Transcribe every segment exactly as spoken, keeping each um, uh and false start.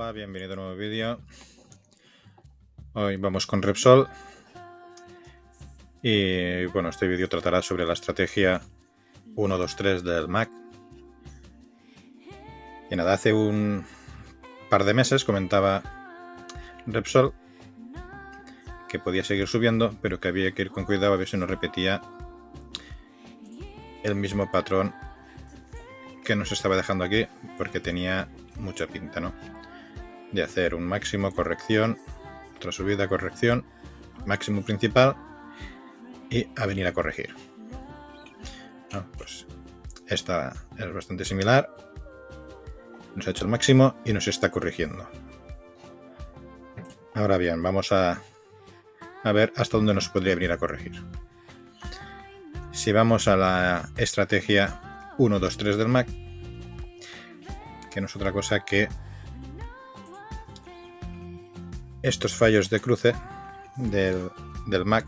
Hola, bienvenido a un nuevo vídeo. Hoy vamos con Repsol y bueno, este vídeo tratará sobre la estrategia uno dos tres del M A C. Y nada, hace un par de meses comentaba Repsol que podía seguir subiendo, pero que había que ir con cuidado a ver si no repetía el mismo patrón que nos estaba dejando aquí, porque tenía mucha pinta, ¿no? De hacer un máximo, corrección, otra subida, corrección, máximo principal y a venir a corregir. No, pues esta es bastante similar. Nos ha hecho el máximo y nos está corrigiendo. Ahora bien, vamos a, a ver hasta dónde nos podría venir a corregir. Si vamos a la estrategia uno dos tres del M A C, que no es otra cosa que estos fallos de cruce del, del M A C.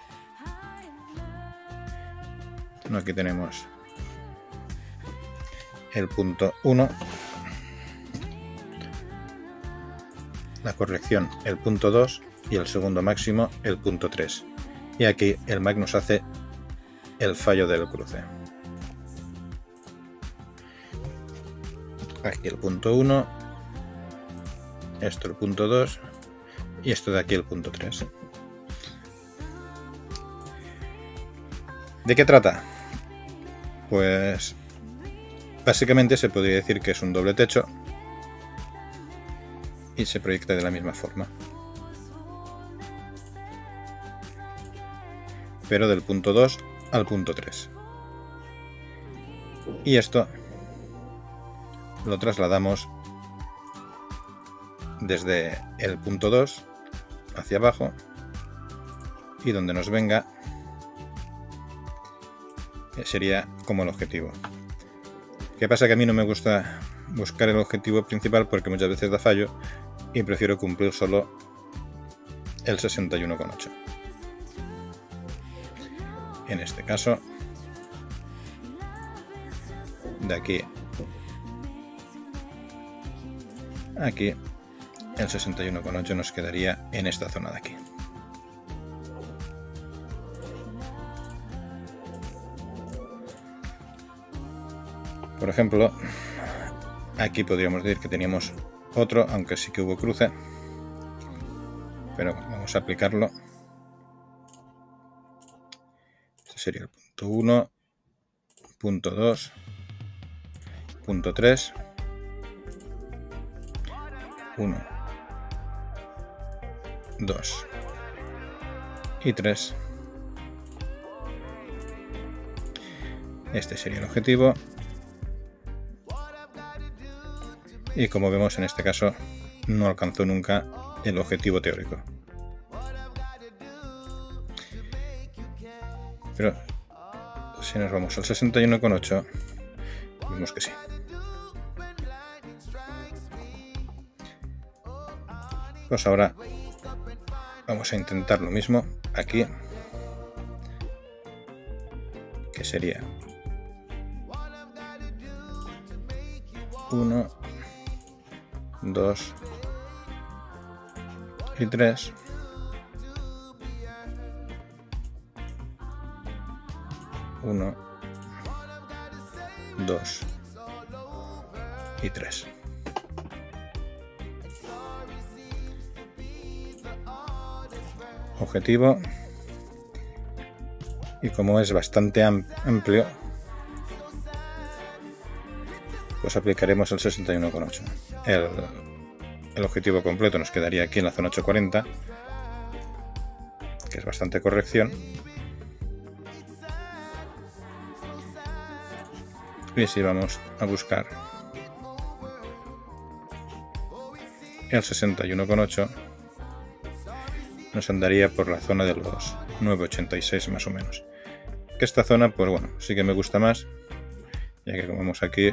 No, aquí tenemos el punto uno, la corrección el punto dos y el segundo máximo el punto tres. Y aquí el M A C nos hace el fallo del cruce. Aquí el punto uno, esto el punto dos y esto de aquí el punto tres. ¿De qué trata? Pues básicamente se podría decir que es un doble techo y se proyecta de la misma forma, pero del punto dos al punto tres. Y esto lo trasladamos desde el punto dos hacia abajo y donde nos venga sería como el objetivo. ¿Qué pasa? Que a mí no me gusta buscar el objetivo principal porque muchas veces da fallo y prefiero cumplir solo el sesenta y uno coma ocho. En este caso, de aquí a aquí, el sesenta y uno coma ocho nos quedaría en esta zona de aquí. Por ejemplo, aquí podríamos decir que teníamos otro, aunque sí que hubo cruce, pero vamos a aplicarlo. Este sería el punto uno, punto dos, punto tres, uno, dos y tres. Este sería el objetivo. Y como vemos, en este caso no alcanzó nunca el objetivo teórico. Pero si nos vamos al sesenta y uno coma ocho, vemos que sí. Pues ahora vamos a intentar lo mismo aquí, que sería uno, dos y tres. uno, dos y tres. Objetivo, y como es bastante amplio, pues aplicaremos el sesenta y uno coma ocho. El, el objetivo completo nos quedaría aquí en la zona ocho cuarenta, que es bastante corrección. Y si vamos a buscar el sesenta y uno coma ocho, nos andaría por la zona de los nueve ochenta y seis más o menos. Que esta zona, pues bueno, sí que me gusta más, ya que como vemos aquí,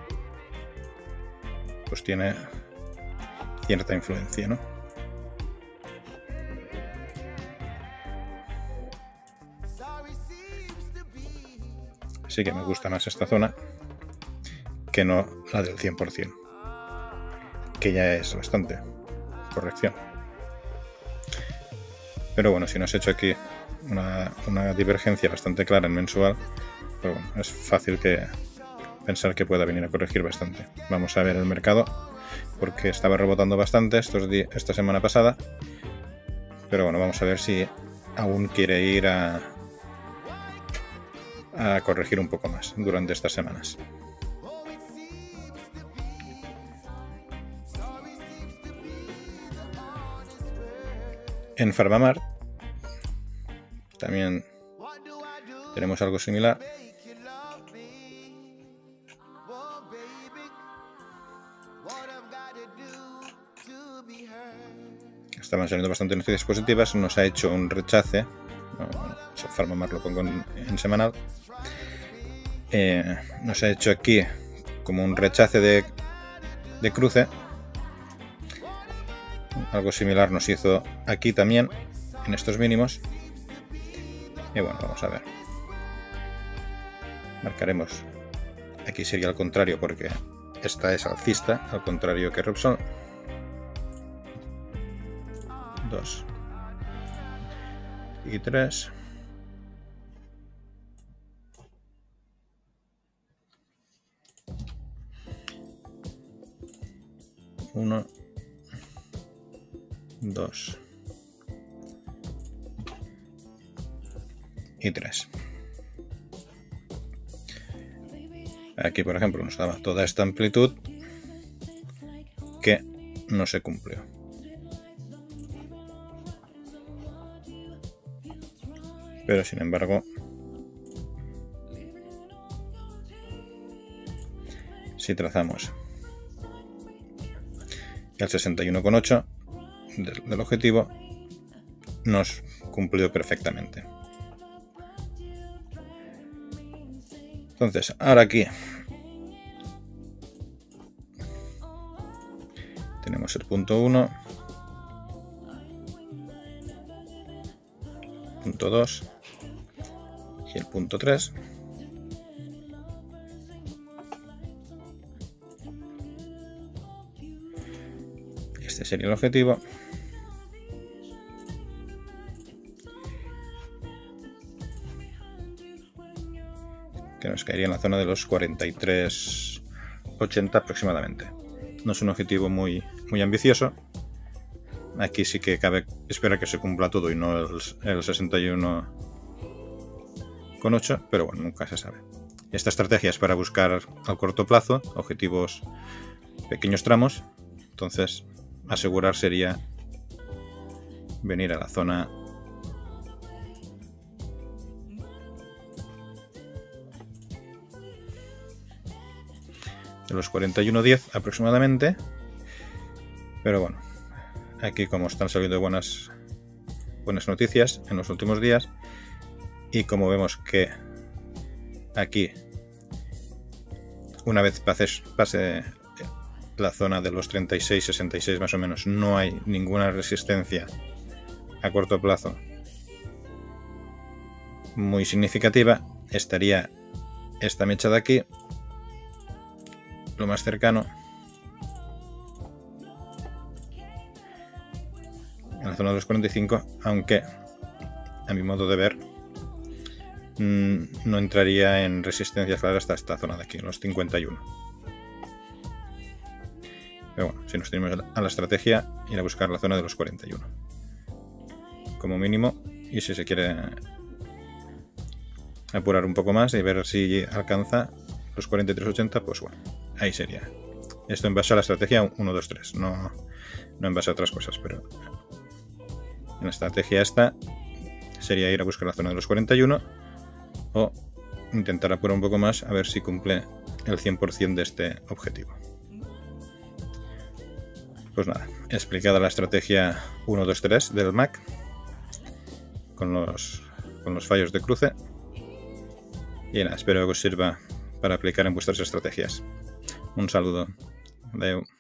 pues tiene cierta influencia, ¿no? Sí que me gusta más esta zona que no la del cien por cien. que ya es bastante corrección. Pero bueno, si nos he hecho aquí una, una divergencia bastante clara en mensual, pues bueno, es fácil que pensar que pueda venir a corregir bastante. Vamos a ver el mercado, porque estaba rebotando bastante estos días, esta semana pasada, pero bueno, vamos a ver si aún quiere ir a, a corregir un poco más durante estas semanas. En Farmamart también tenemos algo similar. Estaban saliendo bastante noticias positivas. Nos ha hecho un rechace. Farmamart lo pongo en, en semanal. Eh, nos ha hecho aquí como un rechace de, de cruce. Algo similar nos hizo aquí también, en estos mínimos. Y bueno, vamos a ver. Marcaremos. Aquí sería al contrario, porque esta es alcista, al contrario que Repsol. Dos. Y tres. Uno. Dos. Y tres. Aquí, por ejemplo, nos daba toda esta amplitud que no se cumplió. Pero sin embargo, si trazamos el sesenta y uno coma ocho del, del objetivo, nos cumplió perfectamente. Entonces, ahora aquí tenemos el punto uno, punto dos y el punto tres. Este sería el objetivo. Que nos caería en la zona de los cuarenta y tres ochenta aproximadamente. No es un objetivo muy, muy ambicioso. Aquí sí que cabe esperar que se cumpla todo y no el, el sesenta y uno coma ocho, pero bueno, nunca se sabe. Esta estrategia es para buscar al corto plazo objetivos pequeños tramos. Entonces, asegurar sería venir a la zona de los cuarenta y uno diez aproximadamente, pero bueno, aquí como están saliendo buenas buenas noticias en los últimos días y como vemos que aquí una vez pases, pase la zona de los treinta y seis sesenta y seis más o menos, no hay ninguna resistencia a corto plazo muy significativa, estaría esta mecha de aquí lo más cercano en la zona de los cuarenta y cinco, aunque a mi modo de ver mmm, no entraría en resistencia clara hasta esta zona de aquí, los cincuenta y uno. Pero bueno, si nos tenemos a la estrategia, ir a buscar la zona de los cuarenta y uno como mínimo, y si se quiere apurar un poco más y ver si alcanza los cuarenta y tres ochenta, pues bueno, ahí sería. Esto en base a la estrategia uno dos tres, no, no en base a otras cosas, pero en la estrategia esta sería ir a buscar la zona de los cuarenta y uno o intentar apurar un poco más a ver si cumple el cien por cien de este objetivo. Pues nada, explicada la estrategia uno dos tres del M A C con los, con los fallos de cruce. Y nada, espero que os sirva para aplicar en vuestras estrategias. Un saludo. Adeu.